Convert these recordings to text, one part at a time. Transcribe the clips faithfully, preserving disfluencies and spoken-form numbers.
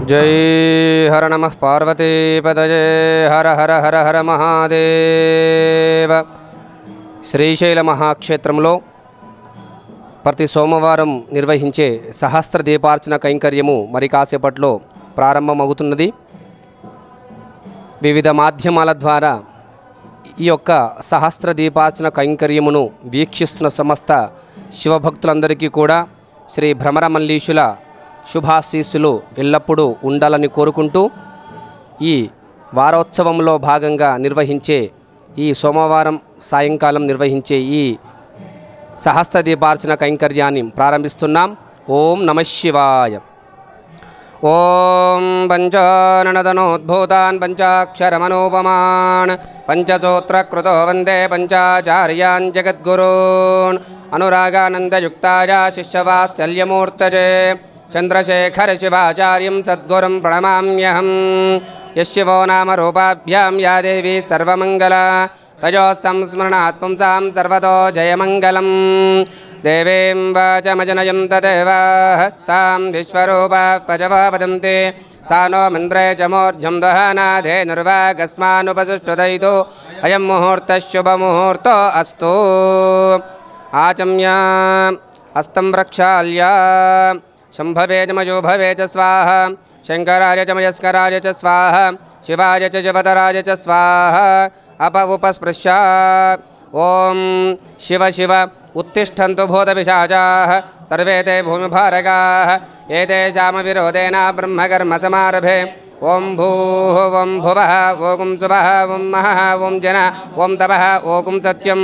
जय हर नमः पार्वतीपतये हर हर हर हर महादेव। శ్రీశైల మహాక్షేత్రంలో ప్రతి సోమవారం నిర్వహించే సహస్ర దీపార్చన కైంకర్యము మరి కాసేపట్లో ప్రారంభమవుతున్నది. వివిధ మాధ్యమాల ద్వారా ఈ యొక్క సహస్ర దీపార్చన కైంకర్యమును వీక్షిస్తున్న సమస్త శివభక్తులందరికీ కూడా శ్రీ భ్రమరమల్లీశుల శుభాశీస్సులు ఎల్లప్పుడూ ఉండాలని కోరుకుంటూ ఈ వారోత్సవంలో భాగంగా నిర్వహించే ఈ సోమవారం సాయంకాలం నిర్వహించే ఈ సహస్ర దీపార్చన కైంకర్యాన్ని ప్రారంభిస్తున్నాం. ఓం నమః శివాయ. ఓం పంచాననదనోద్భూతాన్ పంచాక్షరమనోపమాన్ పంచసూత్రకృతో వందే పంచాచార్యాన్ జగద్గురూన్ అనురాగానందయుక్తాయ శిష్యవాత్సల్యమూర్తయే చంద్రశేఖర శివాచార్యం సద్గురుం ప్రణమామ్యహం. యశివో నామ రూపాభ్యాం యా దేవి సర్వమంగళ తయో సంస్మరణాత్ పుంసాం సర్వతో జయమంగళం. దేవీం వాచమజనయం తదేవాస్తాం విశ్వరూపా పచవా వదంతే సా నో మంత్రే చమోర్జం దహనాదే నిర్వాగస్మానుపసుష్టుదయితో అయం ముహూర్త శుభముహూర్తో అస్తు. ఆచమ్య హస్తం ప్రక్షాళ్య శంభవే చ మయోభవే చ స్వాహ శంకరాయ చ మయస్కరాయ చ స్వాహ శివాయ చ శివతరాయ చ స్వాహ అప ఉపస్పృశ్య. ఓం శివ శివ ఉత్తిష్టంతు భూతపిశాచాః సర్వే తే భూమిభారకాః ఏతేషామ విరోధేన బ్రహ్మకర్మ సమారభే. ఓం భూః ఓం భువః ఓం శుభః ఓం మహః ఓం జన ఓం తపః ఓం సత్యం.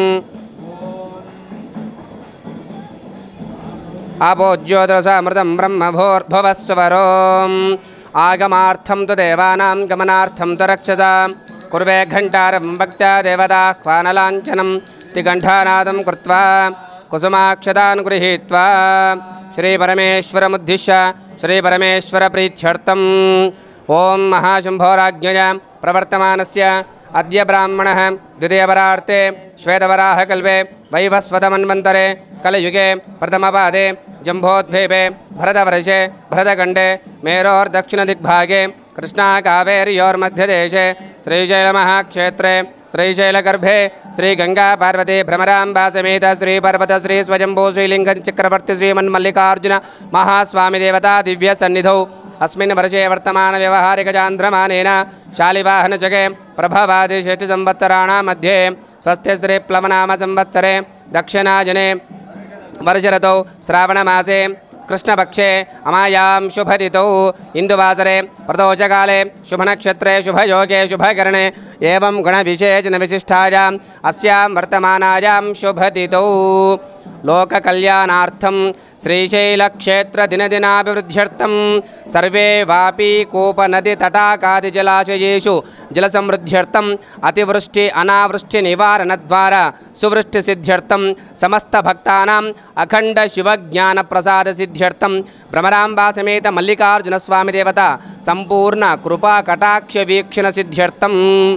ఆపోజ్యోతిరసామృతం బ్రహ్మభూర్భువస్వరోం ఆగమార్థం తు దేవానాం గమనార్థం తు రక్షసాం కుర్వే ఘంటారం భక్త్యా దేవతాహ్వానలాంఛనం తిగంఠానాదం కృత్వా కుసుమాక్షతాన్ గృహీత్వా శ్రీపరమేశ్వరముద్దిశ్య శ్రీపరమేశ్వరప్రీత్యర్థం ఓం మహాశంభోరాజ్ఞయా ప్రవర్తమానస్య అద్య బ్రాహ్మణః ద్వితీయవరార్తే శ్వేతవరాహకల్పే వైవస్వతమన్వంతరే కలయుగే ప్రథమపాదే జంబోద్భీపే భరతవర్షే భరతఖండే మేరోర్దక్షిణదిగ్భాగే కృష్ణాకావేర్యోర్మధ్యదేశే శ్రీశైలమహాక్షేత్రే శ్రీశైలగర్భే శ్రీగంగాపార్వతీ భ్రమరాంబా సమేత శ్రీపర్వత శ్రీ స్వయంభూ శ్రీలింగ చక్రవర్తి శ్రీమన్మల్లికార్జున మహాస్వామి దేవతా దివ్య సన్నిధౌ अस्मिन् वर्षे वर्तमान व्यवहारिकचान्द्रमानेन शालिवाहनजगे प्रभवादि षष्टि संवत्सराणां मध्ये स्वस्ति श्री प्लवनाम संवत्सरे दक्षिणाजने वर्षऋतौ श्रावणमासे कृष्णपक्षे अमायां शुभतिथौ इंदुवासरे प्रदोषकाले शुभनक्षत्रे शुभयोगे शुभकरणे एवं गुणविशेषणविशिष्टायाम् अस्यां वर्तमानायां शुभतिथौ लोककल्याणार्थं श्रीशैलक्षेत्र दिनदिनाभिवृद्ध्यर्थं सर्वे वापी कूपनदीतटाकादिजलाशयेषु जलसमृद्ध्यर्थं अतिवृष्टि अनावृष्टि निवारणद्वारा सुवृष्टिसिद्ध्यर्थं समस्तभक्तानाम् अखण्ड शिवज्ञानप्रसादसिद्ध्यर्थं भ्रमराम्बा समेत मल्लिकार्जुनस्वामी देवता संपूर्ण कृपाकटाक्षवीक्षणसिद्ध्यर्थं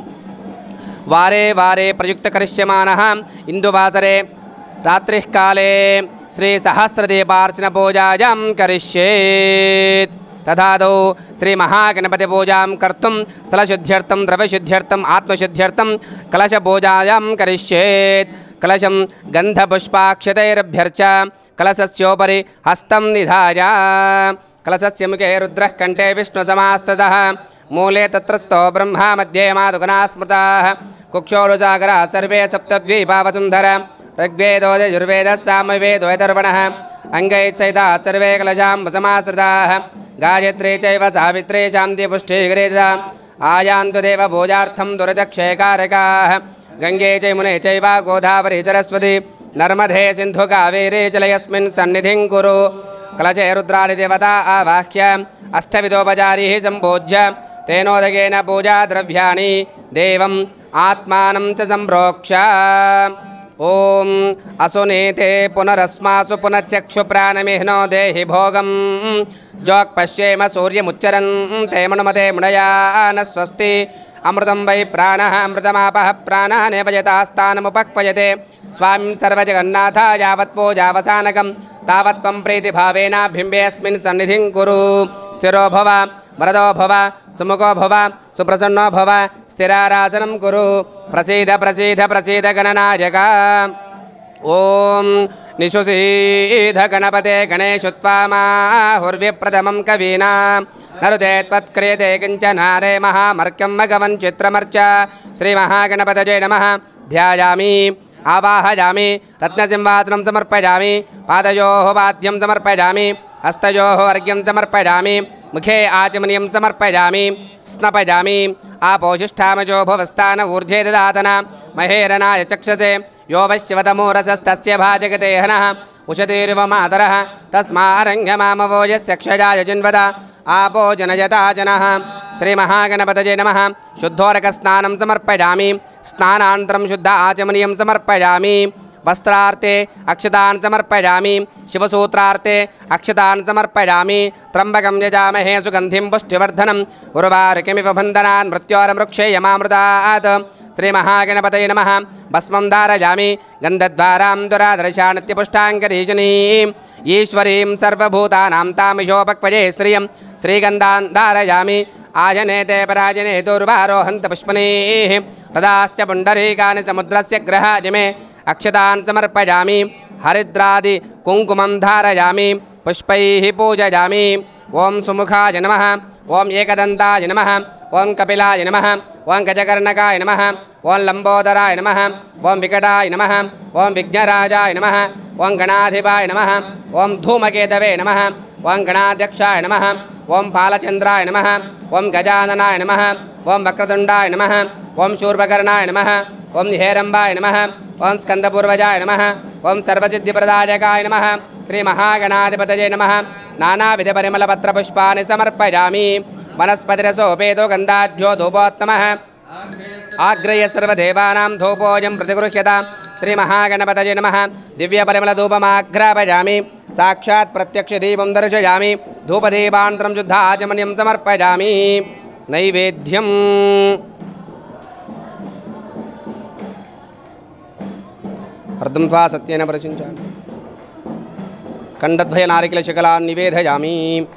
वारे वारे प्रयुक्तकरिष्यमाणः इंदुवासरे रात्रिः काले श्री सहस्रदीपार्चन पूजायां करिष्येत्. तथादौ श्री महागणपति पूजां कर्तुं स्थलशुद्ध्यर्थं द्रव्यशुद्ध्यर्थं आत्मशुद्ध्यर्थं कलशपूजायां करिष्येत्. कलशं गन्धपुष्पाक्षतैरभ्यर्च्य कलशस्योपरि हस्तं निधाय कलशस्य मुखे रुद्रः कण्ठे विष्णुसमास्ततः मूले तत्रस्थो ब्रह्मा मध्ये मातुगुणाः स्मृताः कुक्षोरुसागराः सर्वे सप्तद्वीपावसुन्धर ऋग्वेदो यजुर्वेदः सामवेदो यदर्वणः अंगैः सहिता सर्वे कलशां समाश्रिताः गायत्री चैव सावित्री शान्ति पुष्टिगृहीता आयान्तु देवपूजार्थं दुर्दक्षेकारकाः गंगे चैमुने चैव गोदावरी सरस्वती नर्मदे सिन्धु कावेरी जलयस्मिन् सन्निधिं कुरु. कलशे रुद्रादिदेवता आवाह्य अष्टविधोपचारैः सम्पूज्य तेनोदकेन पूजा द्रव्याणि देवम् आत्मानं च सम्प्रोक्ष्य. ओम असुनीते पुनरस्मासु पुनश्चक्षुप्राणमिह्नो देहि भोगं जोक् पश्येम सूर्यमुच्चरन् ते मनुमते मुनया न स्वस्ति अमृतं वै प्राणः अमृतमापः प्राणानेव यथास्थानमुपक्वयते स्वामी सर्वजगन्नाथ यावत् पूजावसानकं तावत् त्वं प्रीतिभावेन बिम्बेऽस्मिन् सन्निधिं कुरु सुस्थिरो भव वरदो भव सुमुखो भव सुप्रसन्नो भव स्थिरारासनं कुरु प्रसीद प्रसीद प्रसीद गणनायक ओम निशुसीध गणपते गणेशुत्वामाहुर्व्यप्रथमं कवीना नरुते त्वत्क्रियते किञ्चनारे महामर्क्यं मघवन् चित्रमर्च श्रीमहागणपतये नमः ध्यायामि आवाहयामि रत्नसिंहासनं समर्पयामि पादयोः वाद्यं समर्पयामि हस्तयोः अर्घ्यं समर्पयामि मुखे आचमनीयं समर्पयामि स्नपयामि आपोषिष्ठामजो भवस्तान ऊर्जे ददातन महेरनाय चक्षसे यो वैश्वतमोरसस्तस्य भाजगते हनः उशतीर्व मातरः तस्मारङ्घमामवो यस्य क्षयाय जिन्वद आपो जनयता जनः श्रीमहागणपतये नमः शुद्धोरकस्नानं समर्पयामि स्नानानन्तरं शुद्ध आचमनीयं समर्पयामि वस्त्रार्थे अक्षतान् समर्पयामि शिवसूत्रार्थे अक्षतान् समर्पयामि त्र्यम्बकं यजामहे सुगन्धिं पुष्टिवर्धनम् उर्वारुकमिव बन्धनान् मृत्योर्मृक्षेयमामृतात् श्रीमहागणपतये नमः भस्मं धारयामि गन्धद्वारां दुरादर्शानित्यपुष्टाङ्गरीजनीं ईश्वरीं सर्वभूतानां तामिषोपक्वये श्रियं श्रीगन्धान् धारयामि आजने ते पराजने दुर्वारोहन्त पुष्पणेः प्रदाश्च पुण्डरीकानि समुद्रस्य ग्रहाजिमे अक्षतान् समर्पयामि हरिद्रादि कुङ्कुमं धारयामि पुष्पैः पूजयामि ओं सुमुखाय नमः ओं एकदन्ताय नमः ओं कपिलाय नमः ओं गजकर्णकाय नमः ओं लंबोदराय नमः ओं विकटाय नमः ओं विघ्नराजाय नमः ओं गणाधिपाय नमः ओं धूमकेतवे नमः ओं गणाध्यक्षाय नमः ओं बालचन्द्राय नमः ओं गजाननाय नमः ओं वक्रतुण्डाय नमः ओं शूर्पकर्णाय नमः ओं हेरम्बाय नमः ओं स्कन्दपूर्वजाय नमः ओं सर्वसिद्धिप्रदायकाय नमः श्रीमहागणाधिपतये नमः नानाविधपरिमलपत्रपुष्पाणि समर्पयामि वनस्पतिरसोपेतो गन्धाढ्यो धूपोत्तमः आग्रह्य सर्वदेवानां धूपोऽयं प्रतिगृह्यता श्रीमहागणपतये नमः दिव्यपरिमलधूपमाघ्रापयामि साक्षात् प्रत्यक्षदीपं दर्शयामि धूपदीपानन्तरं शुद्ध आचमनीयं समर्पयामि नैवेद्यं अर्धं त्वा सत्येन परिचिञ्चामि खण्डद्वय नारिकेलशिखलान् निवेदयामि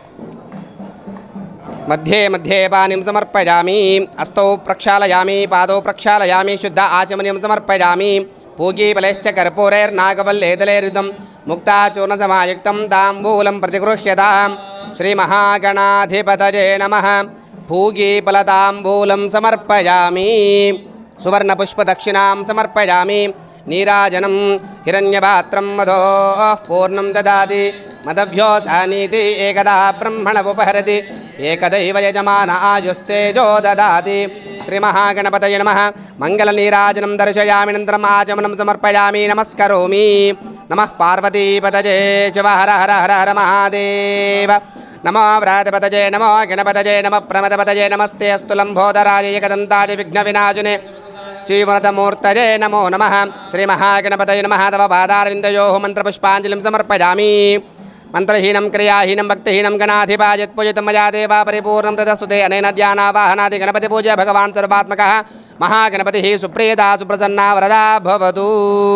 मध्ये मध्ये पानीं समर्पयामि हस्तौ प्रक्षालयामि पादौ प्रक्षालयामि शुद्ध आचमनीयं समर्पयामि पूगीफलैश्च कर्पूरैर्नागवल्लेदलैर्युतं मुक्ताचूर्णसमायुक्तं ताम्बूलं प्रतिगृह्यतां श्रीमहागणाधिपतये नमः पूगीफलताम्बूलं समर्पयामि सुवर्णपुष्पदक्षिणां समर्पयामि नीराजनं हिरण्यपात्रं मदोः पूर्णं ददाति मदभ्यो जानीति एकदा ब्रह्मणमुपहरति एकदैव यजमान आयुस्तेजो ददाति श्रीमहागणपतये नमः मङ्गलनीराजनं दर्शयामि अनन्तरम् आचमनं समर्पयामि नमस्करोमि नमः पार्वतीपतये शिव हर हर हर हर महादेव नमो व्रातपतये नमो गणपतये नमः प्रमदपतये नमस्ते अस्तु लम्बोदराय एकदन्ताय विघ्नविनाशने श्रीवरदमूर्तये नमो नमः श्रीमहागणपतये नमः तव पादारविन्दयोः मन्त्रपुष्पाञ्जलिं समर्पयामि मंत्रहीनं क्रियाहीनं भक्तिहीनं गणाधिपा यत्पूजितं मया देवा परिपूर्णं तदस्तु ते अनेन ध्यानावाहनादि गणपतिपूज्य भगवान् सर्वात्मकः महागणपतिः सुप्रियदा सुप्रसन्ना वरदा भवतु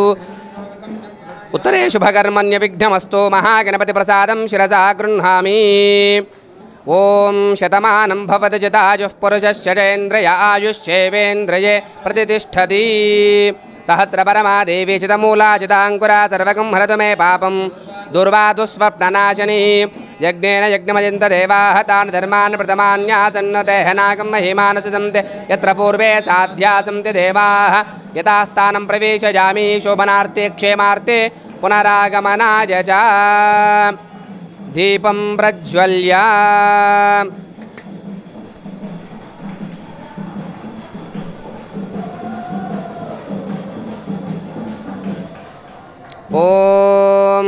उत्तरे शुभकर्मण्यविघ्नमस्तु महागणपतिप्रसादं शिरसा गृह्णामि ओं शतमानं भवति जतायुः पुरुषश्चरेन्द्रिय आयुष्येवेन्द्रिये प्रतिष्ठति सहस्रपरमा देवी चितमूला चिताङ्कुरा सर्वगं हरतु मे पापं दुर्वादुस्वप्ननाशिनी यज्ञेन यज्ञमयन्त देवाः तान् धर्मान् प्रथमान्यासन्नते हनाकं महिमानसन्ते यत्र पूर्वे साध्या सन्ति देवाः यथा स्थानं प्रवेशयामि शोभनार्थे क्षेमार्थे पुनरागमनाय च दीपं प्रज्वल्य ओम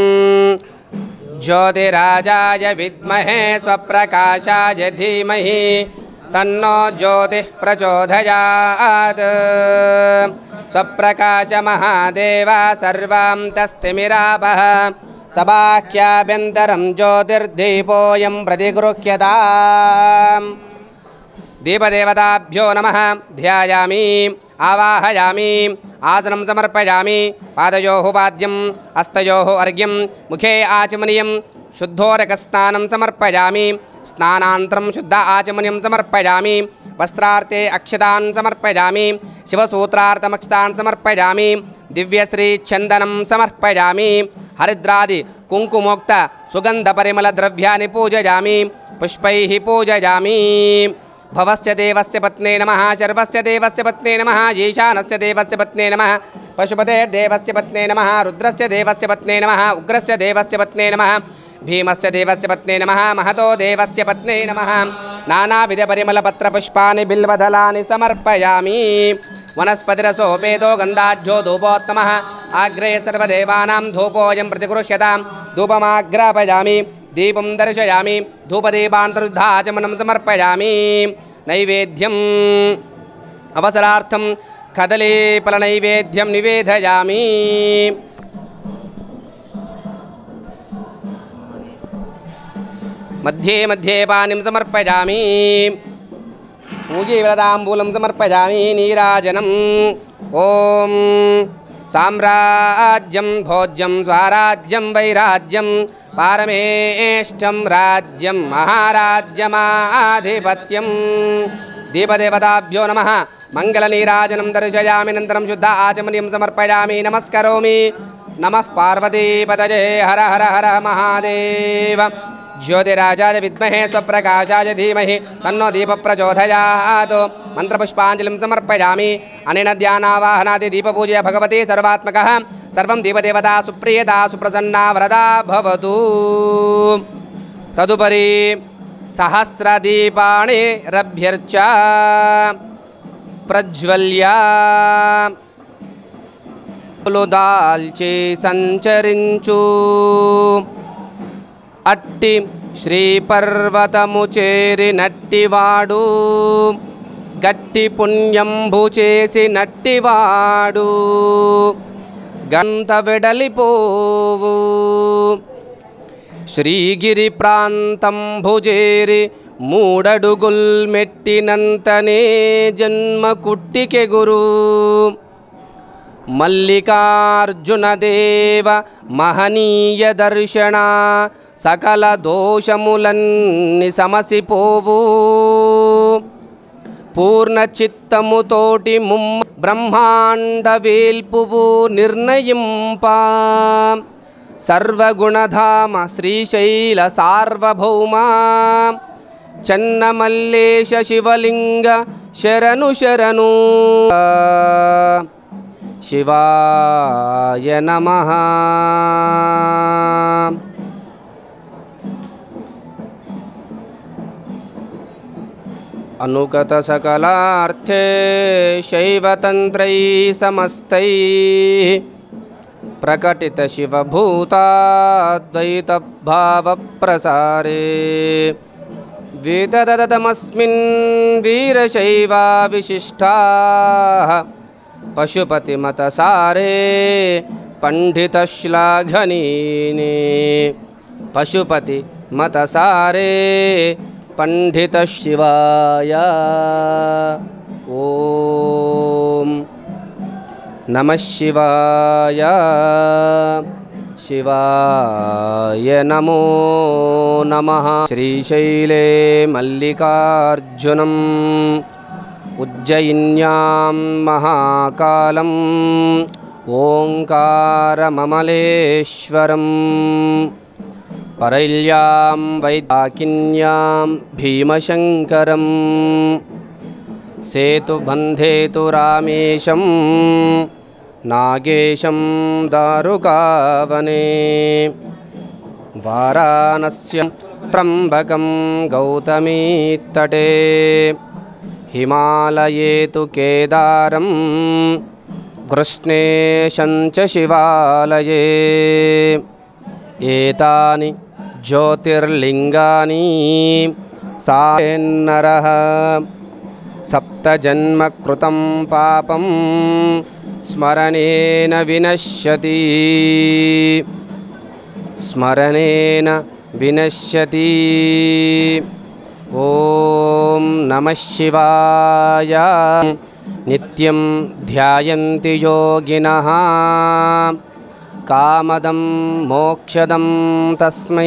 ज्योतिराजाय विद्महे स्वप्रकाशाय धीमहि तन्नो ज्योतिः प्रचोदयात् स्वप्रकाश महादेव सर्वान्तस्तिमिरापः सबाह्याभ्यन्तरं ज्योतिर्दीपोऽयं प्रतिगृह्यताम् दीपदेवताभ्यो नमः ध्यायामि आवाहयामि आसनं समर्पयामि पादयोः पाद्यं हस्तयोः अर्घ्यं मुखे आचमनीयं शुद्धोरकस्नानं समर्पयामि। स्नानानन्तरं शुद्ध आचमनीयं समर्पयामि। वस्त्रार्थे अक्षतान् समर्पयामि। शिवसूत्रार्थमक्षतान् समर्पयामि। दिव्यश्रीचन्दनं समर्पयामि। हरिद्रादि कुङ्कुमोक्त सुगन्धपरिमलद्रव्याणि पूजयामि। पुष्पैः पूजयामि। भवस्य देवस्य पत्ने नमः। शर्वस्य देवस्य पत्ने नमः। ईशानस्य देवस्य पत्ने नमः। पशुपतेर्देवस्य पत्ने नमः। रुद्रस्य देवस्य पत्ने नमः। उग्रस्य देवस्य पत्ने नमः। भीमस्य देवस्य पत्ने नमः। महतो देवस्य पत्ने नमः। नानाविधपरिमलपत्रपुष्पाणि बिल्वदलानि समर्पयामि। वनस्पतिरसोपेतो गन्धाढ्यो धूपोत्तमः। आग्रे सर्वदेवानां धूपोऽयं प्रतिगृह्यतां। धूपमाग्रापयामि। दीपं दर्शयामि। धूपदीपान्तरुद्धाचमनं समर्पयामि। नैवेद्यम् अवसरार्थं कदलीफलनैवेद्यं निवेदयामि। मध्ये मध्ये पानीं समर्पयामि। पूगीफलताम्बूलं समर्पयामि। नीराजनम् ॐ साम्राज्यं भोज्यं स्वराज्यं वैराज्यं पारमेष्ठं राज्यं महाराज्यमाधिपत्यं। दीपदेवताभ्यो नमः। मङ्गलनीराजनं दर्शयामि। अनन्तरं शुद्ध आचमनीयं समर्पयामि। नमस्करोमि। नमः पार्वतीपतये। हर हर हर महादेव। ज्योतिराजाय विद्महे स्वप्रकाशाय धीमहि तन्नो दीपः प्रचोदयात्। मंत्रपुष्पाञ्जलिं समर्पयामि। अनेन ध्यानावाहनादि दीपपूजया भगवती सर्वात्मकः सर्वं दीपदेवता सुप्रियता सुप्रसन्ना वरदा भवतु। तदुपरि सहस्रदीपाणि रभ्यर्च प्रज्वल्य दाल्चे संचरिंचु। अट्टि श्रीपर्वतमु చేరినట్టివాడు గట్టి పుణ్యంబు చేసినట్టివాడు గంత వెడలిపోవు శ్రీగిరి ప్రాంతంబు చేరి మూడడుగుల్ మెట్టినంతనే జన్మ కుట్టికెగురు మల్లికార్జున దేవ మహనీయ దర్శన సకల దోషములన్ని సమసిపోవు పూర్ణ చిత్తముతోటి ముమ్మ బ్రహ్మాండ వేల్పువు నిర్ణయింప సర్వగుణధామ శ్రీశైల సార్వభౌమ చన్నమల్లేశ శివలింగ శరణు శరణు శివాయ నమః. अनुगत सकलार्थे शैवतंत्रै समस्तै प्रकटित शिवभूताद्वैत भाव प्रसारे वेददतमस्मिन् वीरशैवा विशिष्टाः पशुपतिमतसारे पंडितश्लाघनीने पशुपति मतसारे पंडित शिवाय ओम नमः शिवाय शिवाय नमो नमः. श्रीशैले मल्लिकार्जुनम् उज्जयिन्यां महाकालम् ओंकारममलेश्वरम् परैल्यां वैदाकिन्यां भीमशङ्करं सेतुबन्धेतु रामेशं नागेशं दारुकावने वाराणस्यं त्र्यम्बकं गौतमीतटे हिमालये तु केदारं कृष्णेशं च शिवालये एतानि ज्योतिर्लिंगानि सान्नरः सप्तजन्म कृतं पापं स्मरणेन विनश्यति स्मरणेन विनश्यति. ओम नमः शिवाय. नित्यं ध्यायन्ति योगिनः कामदं मोक्षदं तस्मै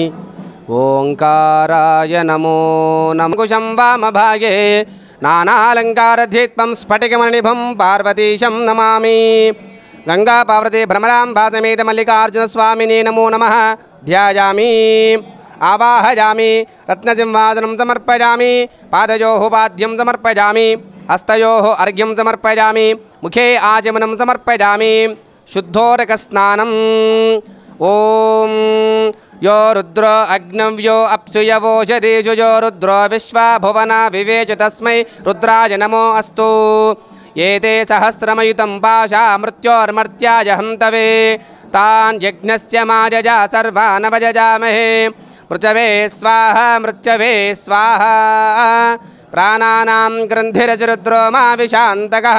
ओंकाराय नमो नमः। कुशं वामभागे नानालङ्कारधीत्वं स्फटिकमणिभं पार्वतीशं नमामि। गंगापार्वती भ्रमराम्बा समेत मल्लिकार्जुनस्वामिने नमो नमः। ध्यायामि आवाहयामि रत्नसिंहासनं समर्पयामि। पादयोः पाद्यं समर्पयामि। हस्तयोः अर्घ्यं समर्पयामि। मुखे आचमनं समर्पयामि। शुद्धोदकस्नानम्। ओम यो रुद्रो अग्नव्यो अप्सुयवोषधीषु यो रुद्रो विश्वा भुवना विवेच तस्मै रुद्राय नमो अस्तु। एते सहस्रमयुतं पाशा मृत्योर्मर्त्याय हन्तवे तान् यज्ञस्य माजजा सर्वान् वजजामहे। मृचवे स्वाहा मृत्यवे स्वाहा प्राणानां ग्रन्थिरसरुद्रो मा विशान्तकः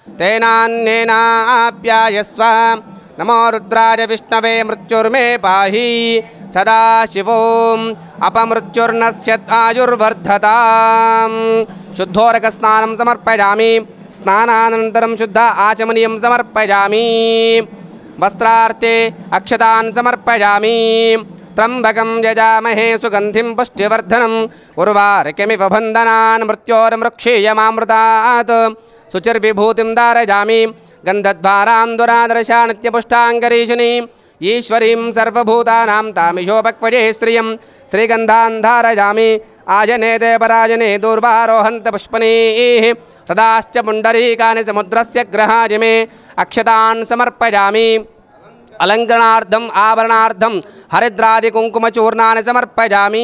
तेनान्येनाप्यायस्व। नमो रुद्राय विष्णवे मृत्युर्मे पाहि सदा शिवोम् अपमृत्युर्नश्यत् आयुर्वर्धताम्। शुद्धोरकस्नानं समर्पयामि। स्नानानन्तरं शुद्ध आचमनीयं समर्पयामि। वस्त्रार्थे अक्षतान् समर्पयामि। त्र्यम्बकं यजामहे सुगन्धिं पुष्टिवर्धनम् उर्वारुकमिव बन्धनान् मृत्योर्मृक्षीयमामृतात्। शुचिर्विभूतिं धारयामि। गन्धद्वारां दुरादर्शा नित्यपुष्टाङ्गरीशिनीम् ईश्वरीं सर्वभूतानां तामिशोपक्वजे श्रियं श्रीगन्धान् धारयामि। आजनेते पराजने दूर्वारोहन्त पुष्पणीः हृदाश्च पुण्डरीकानि समुद्रस्य ग्रहाजिमे अक्षतान् समर्पयामि। अलङ्करणार्थम् आभरणार्थं हरिद्रादिकुङ्कुमचूर्णानि समर्पयामि।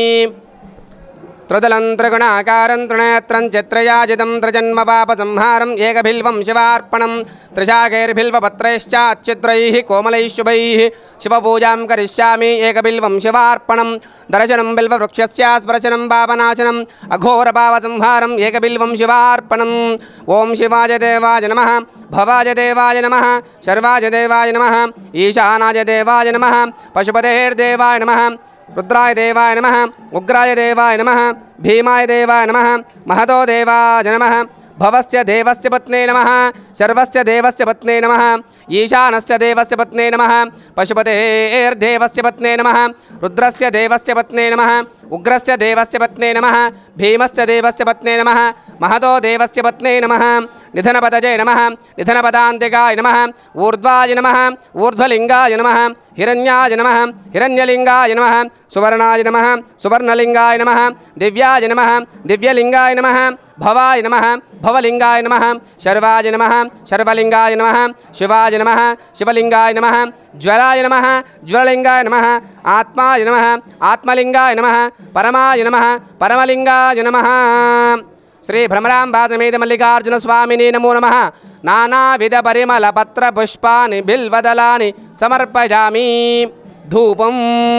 त्रिदलं त्रिगुणाकारं त्रिनेत्रं चित्रयाजितं त्रिजन्मपापसंहारम् एकबिल्वं शिवार्पणं त्रिशाखैर्बिल्वपत्रैश्चाच्छिद्रैः कोमलैः शुभैः शिवपूजां करिष्यामि। एकबिल्वं शिवार्पणं दर्शनं बिल्ववृक्षस्य स्पर्शनं पापनाशनम् अघोरपापसंहारम् एकबिल्वं शिवार्पणम्। ओं शिवाय देवाय नमः। भवाय देवाय नमः। शर्वाय देवाय नमः। ईशानाय देवाय नमः। पशुपतेर्देवाय नमः। रुद्राय देवाय नमः। उग्राय देवाय नमः। भीमाय देवाय नमः। महतो देवाय नमः। भवस्य देवस्य पत्ने नमः। शर्वस्य देवस्य पत्ने नमः। ईशानस्य देवस्य पत्ने नमः। पशुपतेर्देवस्य पत्ने नमः। रुद्रस्य देवस्य पत्ने नमः। उग्रस्य देवस्य पत्ने नमः। भीमस्य देवस्य पत्ने नमः। महतो देवस्य पत्ने नमः। निधनपतये नमः। निधनपदान्तिकाय नमः। ऊर्ध्वाय नमः। ऊर्ध्वलिङ्गाय नमः। हिरण्याय नमः। हिरण्यलिङ्गाय नमः। सुवर्णाय नमः। सुवर्णलिङ्गाय नमः। दिव्याय नमः। दिव्यलिङ्गाय नमः। भवाय नमः। भवलिङ्गाय नमः। शर्वाय नमः। शर्वलिङ्गाय नमः। शिवाय नमः। शिवलिङ्गाय नमः। ज्वराय नमः। ज्वरलिङ्गाय नमः। आत्माय नमः। आत्मलिङ्गाय नमः। परमाय नमः। परमलिङ्गाय नमः। श्री भ्रमराम्बा समेत मल्लिकार्जुन स्वामिने नमो नमः। नानाविध परिमल पत्र पुष्पानि बिल्वदलानि समर्पयामि। धूपं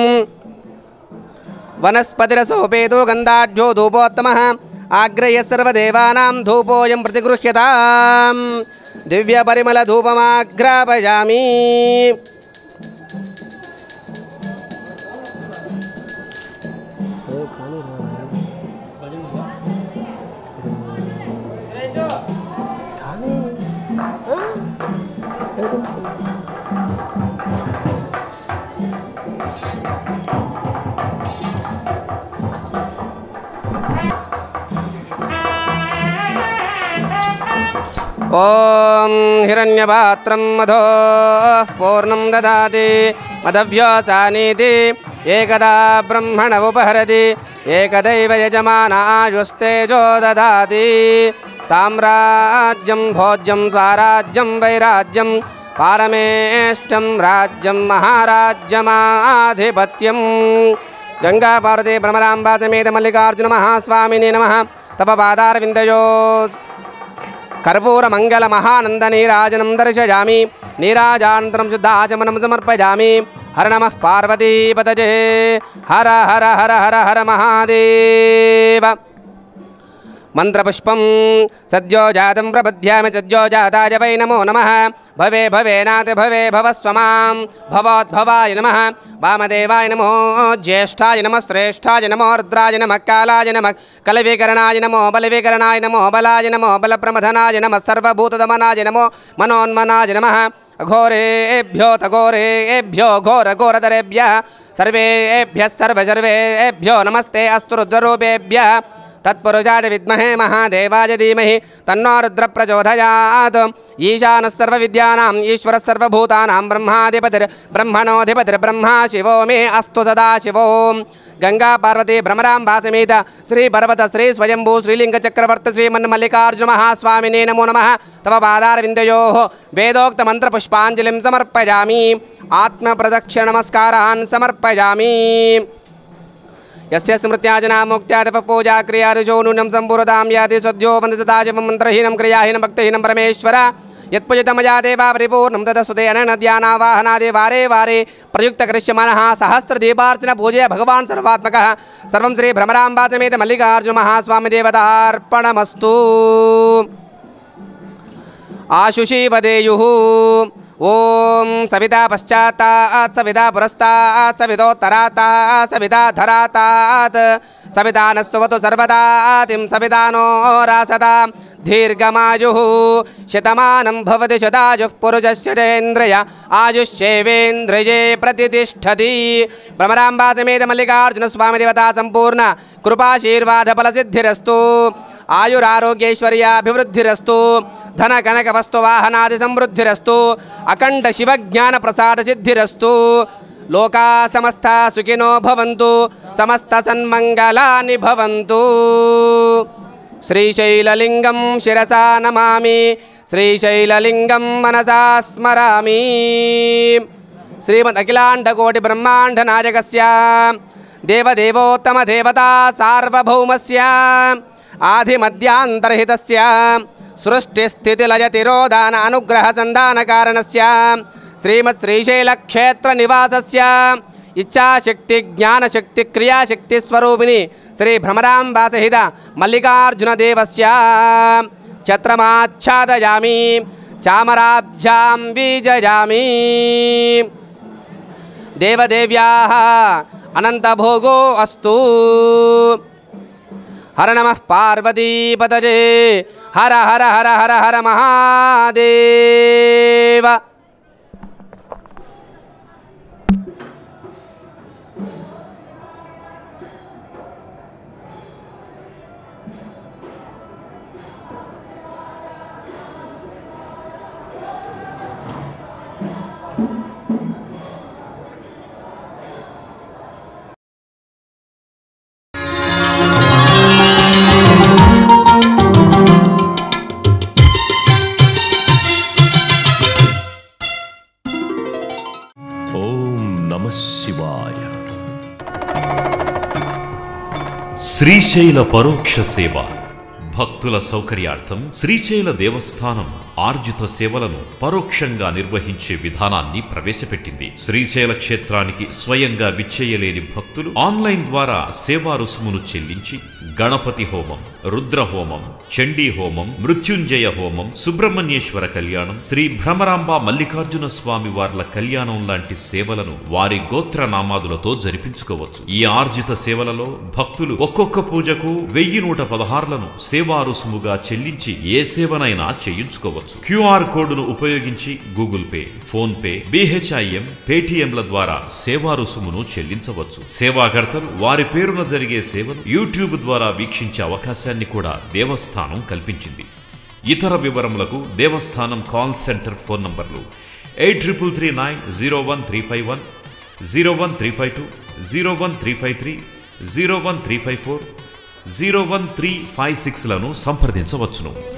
वनस्पतिरसोपेतो गन्धाढ्यो धूपोत्तमः आग्रह्य सर्वदेवानां धूपोऽयं प्रतिगृह्यताम्। दिव्य परिमल धूपमाग्रापयामि। ओम हिरण्यपात्रं मधो पूर्णं ददाति मदव्योसानीति एकदा ब्रह्मण उपहरति एकदैव यजमानायुस्तेजो ददाति। साम्राज्यं भोज्यं स्वाराज्यं वैराज्यं पारमेष्टं राज्यं महाराज्यमाधिपत्यं। गंगापार्वती भ्रमराम्बा समेत मल्लिकार्जुन महास्वामिने नमः। तप पादारविन्दयो कर्पूर मंगल महानंद नीराजनं दर्शयामि। नीराजानन्तरं शुद्धाचमनं समर्पयामि। हर नमः पार्वतीपतये। हर हर हर हर हर महादेव। मंत्रपुष्पं सद्यो जातं प्रपद्यामि। सद्यो जाताय वै नमो नमः। भवे भवेनाथ भवे भवस्व मां। भवोद्भवाय नमः। वामदेवाय नमो। ज्येष्ठाय नमः। श्रेष्ठाय नमो। रुद्राय नमः। कालाय नमः। कलविकरणाय नमो। बलविकरणाय नमो। बलाय नमो। बलप्रमथनाय नमः। सर्वभूतदमनाय नमो। मनोन्मनाय नमः। अघोरेभ्यो तघोरेभ्यो घोरघोरतरेभ्यः सर्वेभ्यः सर्वसर्वेभ्यो नमस्ते अस्तु रुद्ररूपेभ्यः तत्पुरुषाय विद्महे महादेवाय धीमहि तन्नो रुद्रः प्रचोदयात् ईशानः सर्वविद्यानाम् ईश्वरः सर्वभूतानां ब्रह्माधिपतिर्ब्रह्मणोऽधिपतिर्ब्रह्मा शिवो मे अस्तु सदा शिवो गंगा पार्वती भ्रमराम्बा समेत श्री पर्वत श्री स्वयंभू श्रीलिंग चक्रवर्ती श्रीमन्मल्लिकार्जुन महास्वामिने नमो नमः तव पादारविन्दयोः वेदोक्त मंत्र पुष्पांजलिं समर्पयामि आत्मप्रदक्षिण नमस्कारान् समर्पयामि यस्य स्मृत्याजना मुक्त्यादप पूजा क्रियादिशो नूनं सम्पूर्णतां याति सद्यो वन्दता शिवं मन्त्रहीनं क्रियाहीनं भक्तिहीनं परमेश्वर यत्पूजितं मया देवा परिपूर्णं तदस्तुतेन नद्यानावाहनादि वारे वारे प्रयुक्तकरिष्यमाणः सहस्रदीपार्चन पूजय भगवान् सर्वात्मकः सर्वं श्री भ्रमराम्बा समेत मल्लिकार्जुन महास्वामी देवतार्पणमस्तु आशुषी वदेयुः ओम सविता पश्चातात् सविता पुरस्तात् सवितोत्तरात् सविता धरातात् सविता नस्वतु सर्वदातिं सविता नो रासता दीर्घमायुः शतमानं भवति शतायुः पुरुषस्येन्द्रिय आयुष्येवेन्द्रिये प्रतिष्ठति भ्रमराम्बा समेत मल्लिकार्जुन स्वामी देवता संपूर्ण कृपाशीर्वाद फलसिद्धिरस्तु आयुरारोग्यैश्वर्याभिवृद्धिरस्तु धन कनक वस्तु वाहनादि समृद्धिरस्तु अखंड शिव ज्ञान प्रसाद सिद्धिरस्तु लोका समस्ता सुखिनो भवन्तु समस्त सन्मंगलानि भवन्तु श्रीशैललिंगं शिरसा नमामि श्रीशैललिंगं मनसा स्मरामि श्रीमद् अखिलांड कोटि ब्रह्मांड नायकस्य देवदेवोत्तम देवता सार्वभौमस्य आदिमध्यान्तरहितस्य सृष्टिस्थितिलयतिरोधान अनुग्रह संधान कारणस्य श्रीमत् श्रीशैल क्षेत्र निवासस्य इच्छाशक्ति ज्ञानशक्ति क्रियाशक्ति स्वरूपिणी श्री भ्रमराम्बा सहित मल्लिकार्जुन देवस्य छत्रमाच्छादयामि चामराब्जां बीजयामि देवदेव्याः अनन्तभोगो अस्तु हर नमः पार्वतीपतये हर हर हर हर हर महादेव శ్రీశైల పరోక్ష సేవ భక్తుల సౌకర్యార్థం శ్రీశైల దేవస్థానం ఆర్జిత సేవలను పరోక్షంగా నిర్వహించే విధానాన్ని ప్రవేశపెట్టింది. శ్రీశైల క్షేత్రానికి స్వయంగా విచ్చేయలేని భక్తులు ఆన్లైన్ ద్వారా సేవా రుసుమును చెల్లించి గణపతి హోమం, రుద్ర హోమం, చండీ హోమం, మృత్యుంజయ హోమం, సుబ్రహ్మణ్యేశ్వర కళ్యాణం, శ్రీ భ్రమరాంబ మల్లికార్జున స్వామి వార్ల కళ్యాణం లాంటి సేవలను వారి గోత్ర నామాదులతో జరిపించుకోవచ్చు. ఈ ఆర్జిత సేవలలో భక్తులు ఒక్కొక్క పూజకు వెయ్యి నూట పదహారులను సేవా రుసుముగా చెల్లించి ఏ సేవనైనా చేయించుకోవచ్చు. క్యూఆర్ కోడ్ను ఉపయోగించి Google Pay, PhonePe, BHIM, పేటిఎంల ద్వారా సేవా రుసుమును చెల్లించవచ్చు. సేవాకర్తలు వారి పేరున జరిగే సేవను యూట్యూబ్ ద్వారా వీక్షించే అవకాశాన్ని కూడా దేవస్థానం కల్పించింది. ఇతర వివరములకు దేవస్థానం కాల్ సెంటర్ ఫోన్ నంబర్లు eight triple three nine zero one three five one, zero one three five two, zero one three five three, zero one three five four, zero one three five six లను సంప్రదించవచ్చును.